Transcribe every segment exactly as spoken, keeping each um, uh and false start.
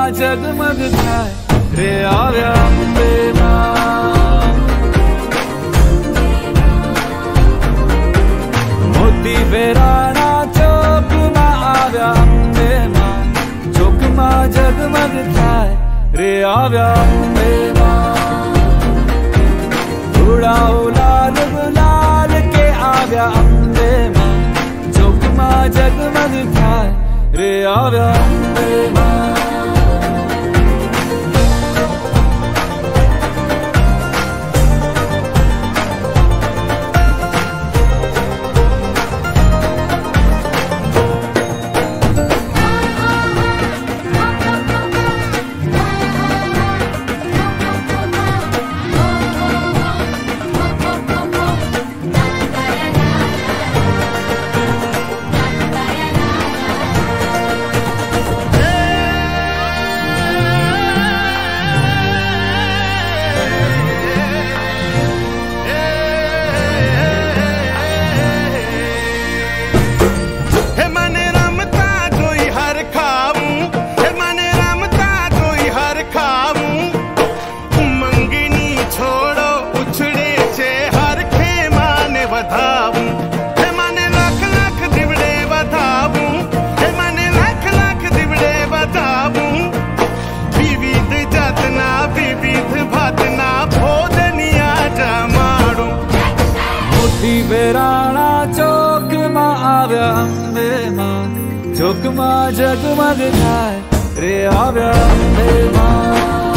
जगमग थाय रे आव्या अम्बे मां। मोती बेराणा चौक मां आव्या अम्बे मां, चौक मां जगमग थाय रे आव्या अम्बे मां। उड़ाओ लाल गुलाल के आव्या अम्बे मां, चौक मां जगमग थाय रे आव्या अम्बे मां। बेराणा चौक मां आव्या अम्बे मां, चौक मां जगमग थाय रे आव्या अम्बे मां।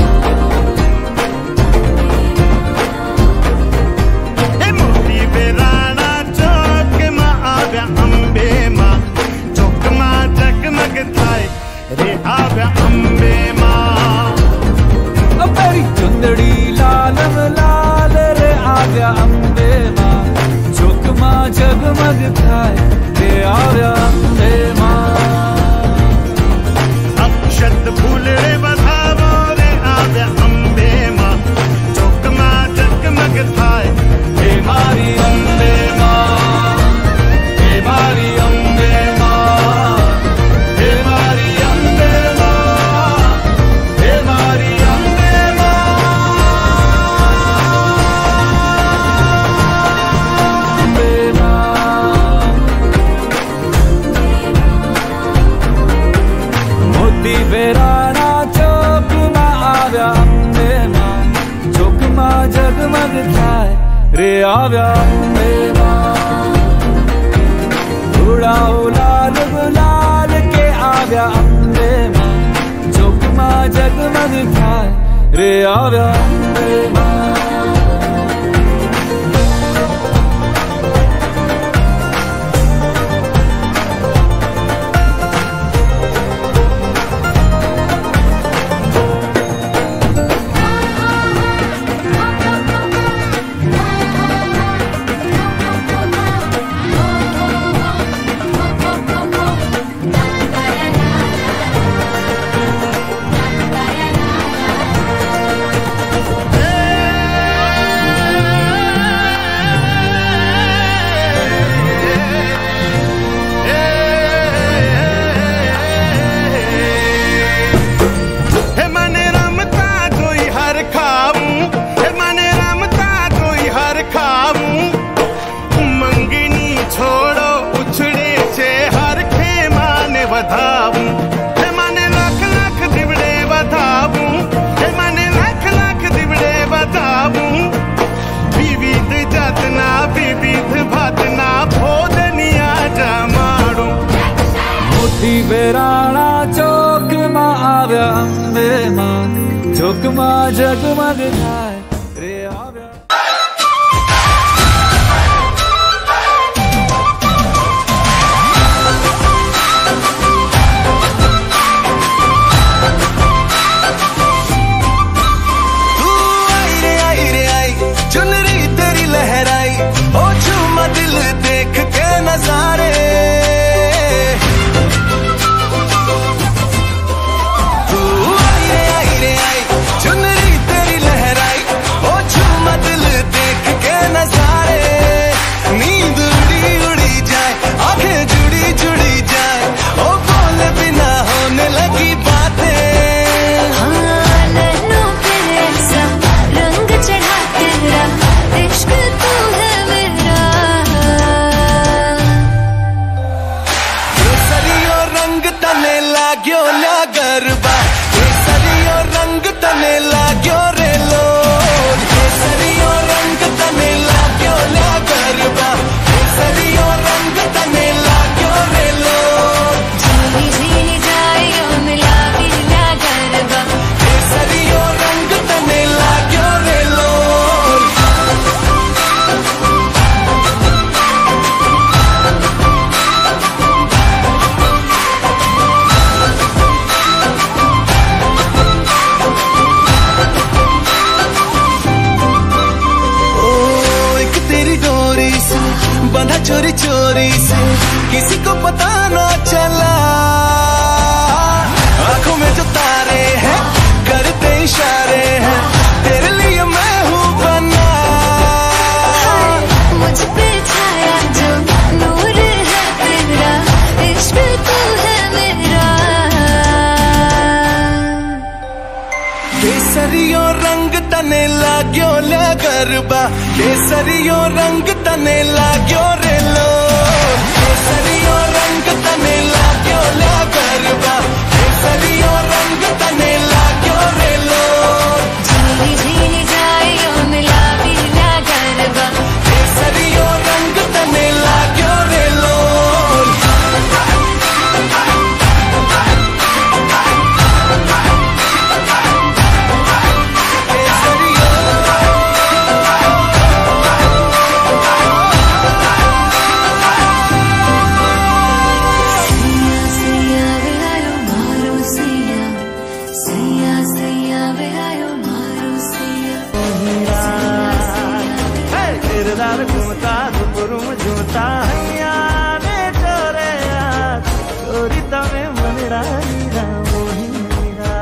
मोती बेराणा चौक मां आव्या अम्बे मां, चौक मां जगमग थाय रे आव्या अम्बे मां। मेरी चुंदड़ी लाल लाल रे आव्या अम्बे मां, चौक मां जगमग थाय रे आव्या अम्बे मां। अक्षत फूल रे बधावो रे आव्या अम्बे मां, चौक मां जगमग थाय हे मारी अम्बे मां, हे मारी अम्बे मां, हे मारी अम्बे मां, हे मारी अम्बे मां। मोती बेराणा चौक मां आव्या अम्बे मां, चौक मां जगमग थाय रे आव्या अम्बे मां। उड़ाओ लाल गुलाल के आव्या अम्बे मां, चौक मां जगमग थाय रे आव्या अम्बे मां। बेराणा चौक मां आव्या अम्बे मां, चौक मां जगमग थाय रे आव्या। तू आई रे आई रे आई, चुनरी तेरी लहराई, ओ झूमा दिल देख के नजारे। चुनरी तेरी लहराई, चोरी चोरी से, किसी को पता ना चला। आंखों में जो तारे हैं करते इशारे हैं, तेरे लिए मैं हूँ बना। मुझ पे छाया जो नूर है तेरा, इश्क तू है मेरा। केसरियो रंग तने लाग्यो ले गरबा, केसरियो रंग तने लाग्यो रे लो। केसरियो रंग तने लाग्यो ले गरबा, केसरियो रंग तने लाग्यो रे लो। झीली झीली जाइयो मिला बिना गरबा, केसरियो रंग तने लाग्यो रे लो। घूमता दुपुरुम झूमता हैया ने चोरे यार, चोरी तमे मनड़ा नीरा मोही नीरा।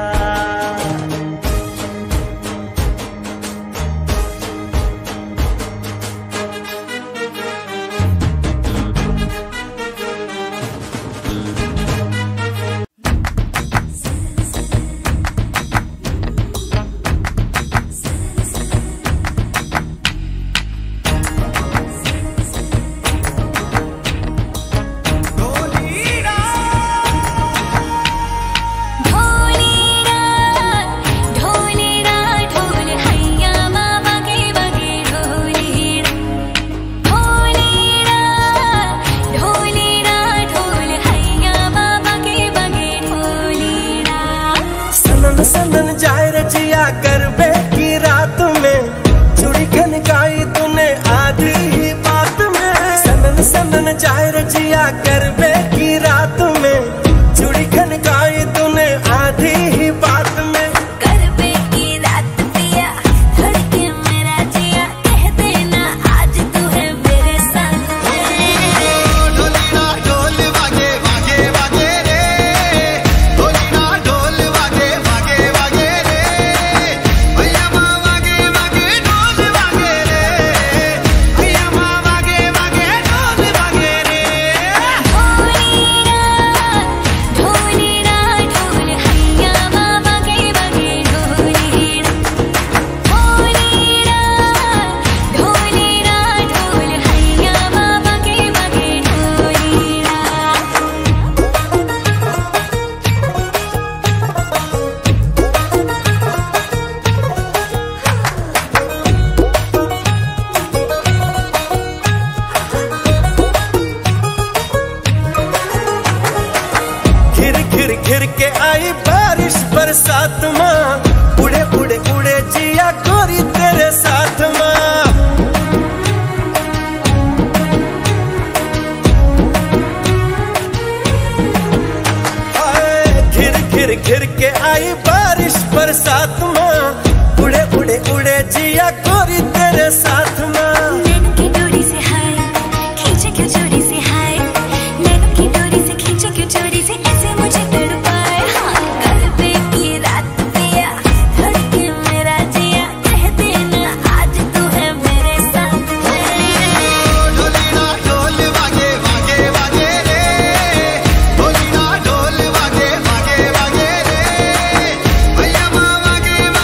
सनन जाए रजिया गरबे की रात में, चूड़ी खनकाई तूने आधी ही बात में। सनन सनन जाए रजिया गरबे की रात में, चूड़ी खनकाई तूने आधी ही बात में। गरबे की रात पिया धड़के मेरा जिया, कह देना आज तू है मेरे साथ। ढोली ना ढोल वागे वागे वागे रे, ढोली ना ढोल वागे वागे वागे रे, भैया माँ वागे वागे ढोल वागे रे, भैया माँ वागे वागे ढोल वागे रे। ढोली ना ढोल हैया बाबा के बगे ढोली ना, ढोली ना ढोली ना ढोल हैया बाबा के बगे ढोली ना। घिर घिर घिर के आई बारिश बरसात माँ, उड़े उड़े उड़े जिया गोरी तेरे साथ माँ। हाय, घिर घिर घिर के आई बारिश बरसात माँ, उड़े उड़े उड़े जिया गोरी तेरे साथ माँ। नैनों की डोरी से हाय खींचे क्यों चोरी से, हाय नैनों की डोरी से खींचे क्यों चोरी से, ऐसे मुझे तड़पाए। हाँ गरबे की रात पिया धड़के मेरा जिया, कह देना आज तू है मेरे साथ। ढोली ना ढोल वागे वागे वागे रे, ढोली ना ढोल वागे वागे वागे रे, भैया माँ वागे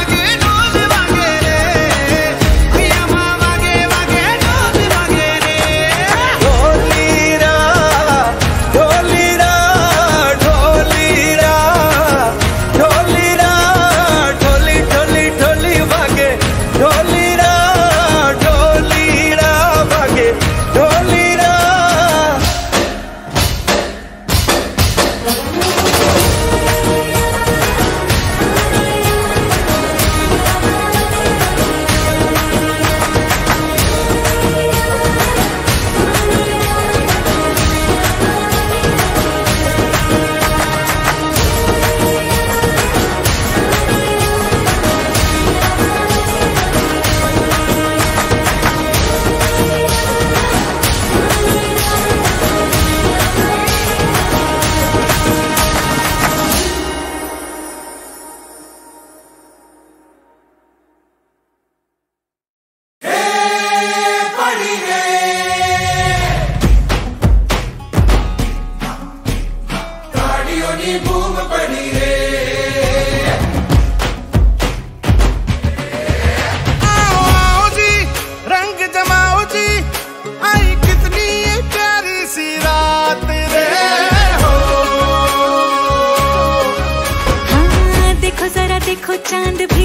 चांद भी